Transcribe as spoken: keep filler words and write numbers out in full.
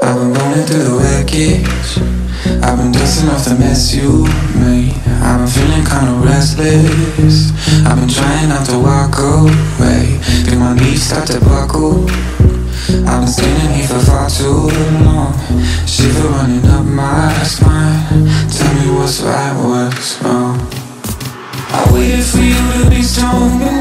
I've been running through the wreckage. I've been dusting off the mess you made. I've been feeling kinda restless. I've been trying not to walk away. Feel my knees start to buckle. I've been standing here for far too long. Shiver running up my spine. Tell me what's right, what's wrong. I waited for you to be strong.